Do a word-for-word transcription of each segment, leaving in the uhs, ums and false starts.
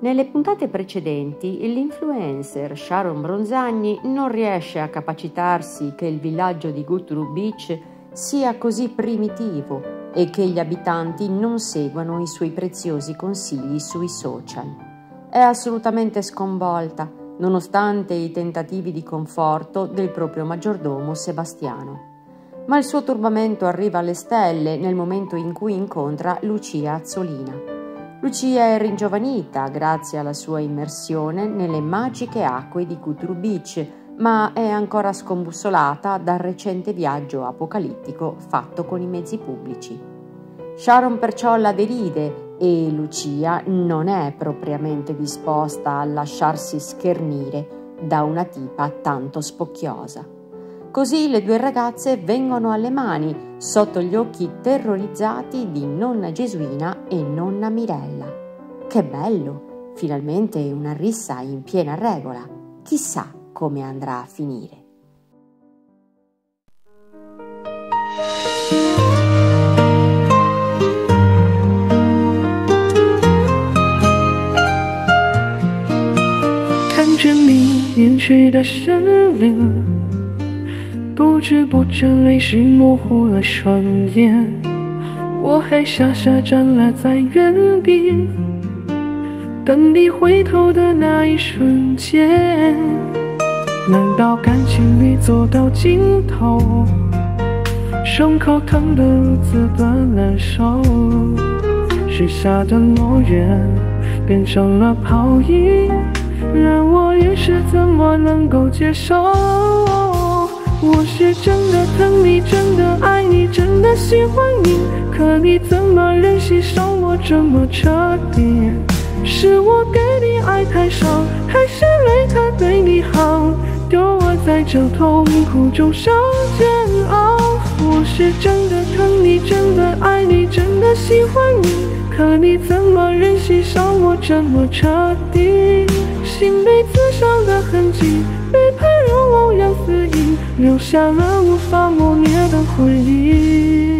Nelle puntate precedenti, l'influencer Sharon Bronzagni non riesce a capacitarsi che il villaggio di Guthrie Beach sia così primitivo e che gli abitanti non seguano i suoi preziosi consigli sui social. È assolutamente sconvolta, nonostante i tentativi di conforto del proprio maggiordomo Sebastiano. Ma il suo turbamento arriva alle stelle nel momento in cui incontra Lucia Azzolina. Lucia è ringiovanita grazie alla sua immersione nelle magiche acque di Guthrie Beach, ma è ancora scombussolata dal recente viaggio apocalittico fatto con i mezzi pubblici. Sharon perciò la deride e Lucia non è propriamente disposta a lasciarsi schernire da una tipa tanto spocchiosa. Così le due ragazze vengono alle mani sotto gli occhi terrorizzati di nonna Gesuina e nonna Mirella. Che bello! Finalmente una rissa in piena regola. Chissà come andrà a finire. Kan见你远去的身影，不知不觉泪水模糊了双眼，我还傻傻站立在原地，等你回头的那一瞬间。难道感情已走到尽头，伤口疼得如此的难受，许下的诺言变成了泡影，让我一时怎么能够接受？我是真的疼你，真的爱你，真的喜欢你，可你怎么忍心伤我这么彻底？是我给你爱太少，还是累他对你好，丢我在这痛苦中受煎熬？我是真的疼你，真的爱你，真的喜欢你，可你怎么忍心伤我这么彻底？心被刺伤的痕迹，背叛让我让肆意，留下了无法磨灭的回忆。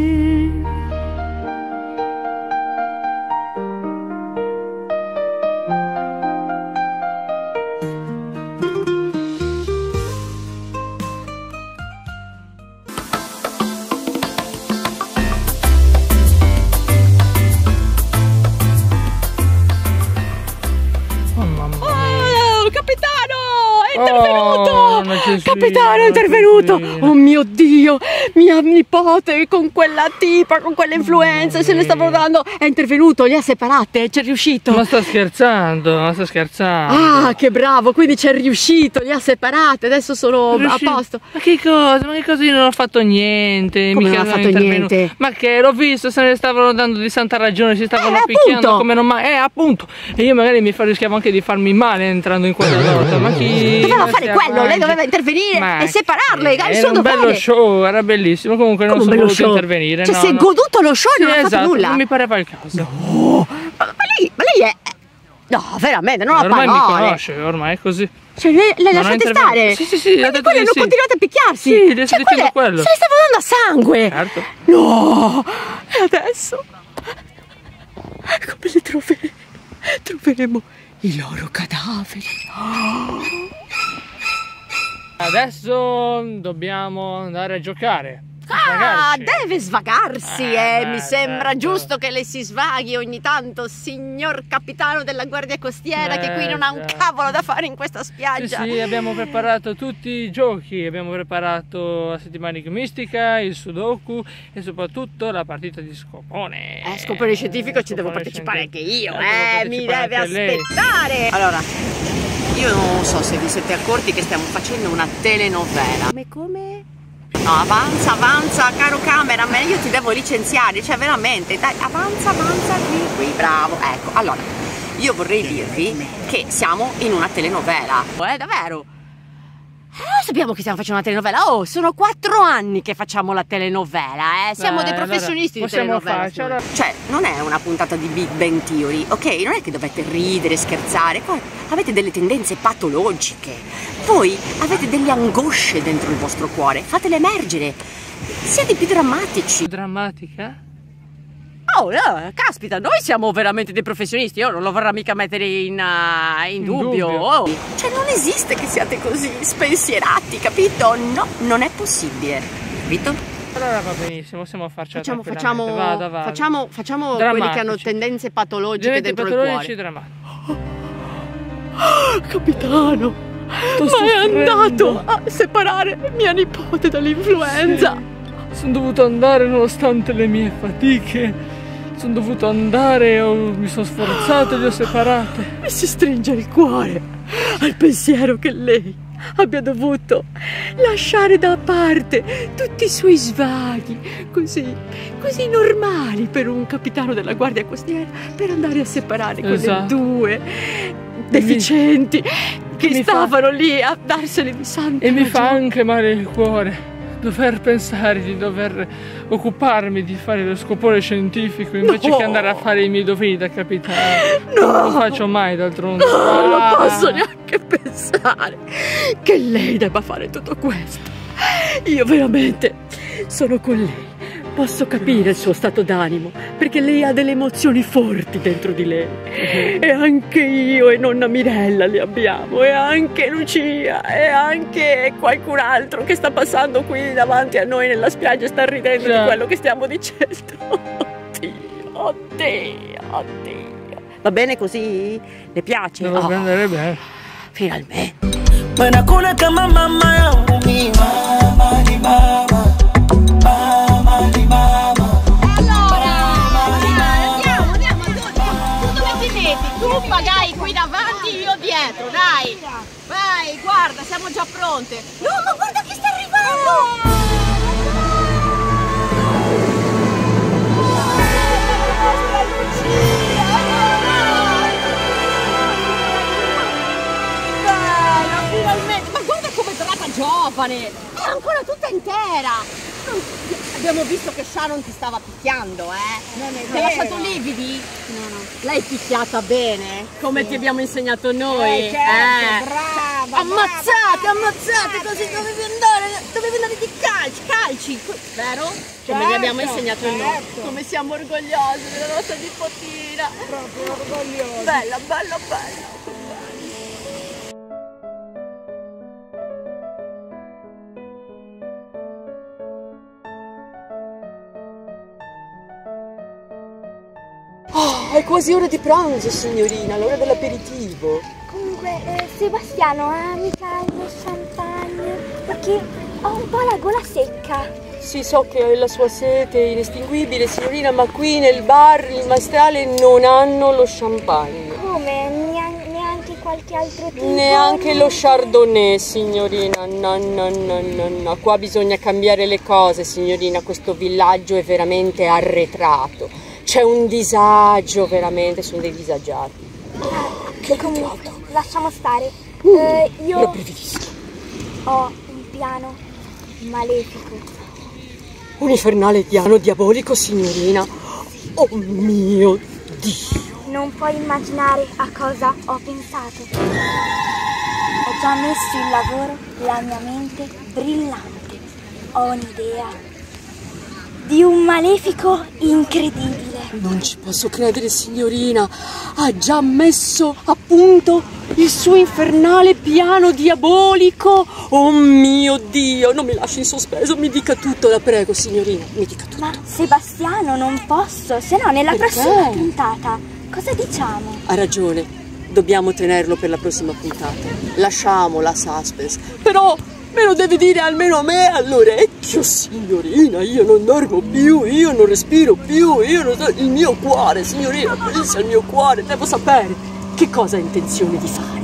Intervenuto! Oh, Capitano è intervenuto! Oh mio Dio! Mia nipote con quella tipa, con quella influenza, oh, se ne stavo dando. È intervenuto, le ha separate, c'è riuscito. Ma sta scherzando, ma sta scherzando. Ah, che bravo, quindi c'è riuscito, le ha separate, adesso sono a posto. Ma che cosa? Ma che cosa? Io non ho fatto niente. Come mica non ha fatto niente? Ma che l'ho visto, se ne stavano dando di santa ragione, si stavano eh, picchiando appunto. come non mai. Eh, appunto. E io magari mi rischiavo anche di farmi male entrando in quella lotta. Ma chi. Doveva fare quello, lei doveva intervenire ma e separarle, era il suo dovere. Era un bello show, era bellissimo, comunque non sono voluto intervenire. Cioè no, si è no. goduto lo show e non sì, ha esatto, fatto nulla. Non mi pareva il caso. No, ma, ma, lei, ma lei è... No, veramente, non ha parole. Ormai mi conosce, ormai è così. Cioè lei, lei lasciate stare? Sì, sì, sì. Ma quelle non sì. continuate a picchiarsi? Sì, le cioè, sto dicendo quello. Se le stavo dando a sangue. Certo. No, e adesso? Come le troveremo? Troveremo i loro cadaveri. Oh. Adesso dobbiamo andare a giocare. Ah, deve svagarsi, eh, eh beh, mi sembra certo. giusto che lei si svaghi ogni tanto, signor capitano della guardia costiera, eh, che qui non ha un cavolo da fare in questa spiaggia. Sì, sì, abbiamo preparato tutti i giochi, abbiamo preparato la settimana mistica, il sudoku e soprattutto la partita di scopone. Eh, scopone scientifico eh, ci devo partecipare anche io, eh, mi deve aspettare. Lei. Allora, io non so se vi siete accorti che stiamo facendo una telenovela. Come come? No, avanza, avanza, caro cameraman, io ti devo licenziare, cioè veramente, dai, avanza, avanza, qui, qui, bravo. Ecco, allora, io vorrei dirvi che siamo in una telenovela. Eh, davvero? Eh, lo sappiamo che stiamo facendo una telenovela. Oh, sono quattro anni che facciamo la telenovela, eh. Siamo Beh, dei professionisti allora, di telenovela. Allora. Cioè, non è una puntata di Big Bang Theory, ok? Non è che dovete ridere, scherzare. Poi avete delle tendenze patologiche. Voi avete delle angosce dentro il vostro cuore. Fatele emergere. Siete più drammatici. Drammatica? oh, no, caspita, noi siamo veramente dei professionisti, io non lo vorrei mica mettere in, uh, in, in dubbio, dubbio. Oh. Cioè non esiste che siate così spensierati, capito? No, non è possibile, capito? Allora va benissimo, possiamo farci facciamo, facciamo, vada, vada. facciamo, facciamo quelli che hanno tendenze patologiche dentro patologici il cuore. Drammatici. Oh, capitano, Sto ma soffrendo. È andato a separare mia nipote dall'influenza. Sì. Sono dovuto andare nonostante le mie fatiche. Sono dovuto andare, ho, mi sono sforzato e li ho separate. Mi si stringe il cuore al pensiero che lei abbia dovuto lasciare da parte tutti i suoi svaghi così, così normali per un capitano della Guardia Costiera, per andare a separare quelle esatto. due deficienti mi, che mi stavano fa... lì a darsene di santo. E mi fa anche male il cuore dover pensare di dover occuparmi di fare lo scopone scientifico invece no. che andare a fare i miei doveri da capitano. No. Non lo faccio mai d'altronde. No, ah. non posso neanche pensare che lei debba fare tutto questo. Io veramente sono con lei. Posso capire il suo stato d'animo, perché lei ha delle emozioni forti dentro di lei. Uh-huh. E anche io e nonna Mirella le abbiamo, e anche Lucia, e anche qualcun altro che sta passando qui davanti a noi nella spiaggia e sta ridendo Già. di quello che stiamo dicendo. Oddio, oddio, oddio. Va bene così? Le piace? Va oh. bene, bene. Finalmente. Tu pagai qui davanti, io dietro, dai! Vai, guarda, siamo già pronte! No, ma guarda chi sta arrivando! Bella, finalmente! Ma guarda come è tornata giovane! È ancora tutta intera! Abbiamo visto che Sharon ti stava picchiando, eh? Non è ti ha lasciato lividi? No, no. L'hai picchiata bene? Come sì. ti abbiamo insegnato noi? Eh, certo, eh. brava! Ammazzate, brava, ammazzate, brava, così brava. dovevi andare, dovevi andare di calci, calci, vero? Come certo, vi abbiamo insegnato certo. noi. Come siamo orgogliosi della nostra nipotina. Proprio orgogliosi. Bella, bella, bella. Oh, è quasi ora di pranzo, signorina, l'ora dell'aperitivo. Comunque, eh, Sebastiano, ha mica lo champagne? Perché ho un po' la gola secca. Sì, so che la sua sete è inestinguibile, signorina, ma qui nel bar il maestrale non hanno lo champagne. Come? Neanche, neanche qualche altro tipo? Neanche lo chardonnay, signorina. No, no, no, no, no. Qua bisogna cambiare le cose, signorina. Questo villaggio è veramente arretrato. C'è un disagio, veramente, sono dei disagiati. Ah, che comunque, lasciamo stare. Uh, eh, io lo preferisco. Ho un piano malefico. Un infernale piano diabolico, signorina. Oh mio Dio. Non puoi immaginare a cosa ho pensato. Ho già messo in lavoro la mia mente brillante. Ho un'idea di un malefico incredibile. Non ci posso credere, signorina. Ha già messo a punto il suo infernale piano diabolico. Oh mio Dio, non mi lasci in sospeso, mi dica tutto, la prego, signorina, mi dica tutto. Ma Sebastiano, non posso, se no nella Perché? prossima puntata cosa diciamo? Ha ragione, dobbiamo tenerlo per la prossima puntata. Lasciamo la suspense. Però me lo devi dire almeno a me all'orecchio, signorina. Io non dormo più, io non respiro più, io non so, il mio cuore, signorina, pensi al mio cuore, devo sapere che cosa ha intenzione di fare.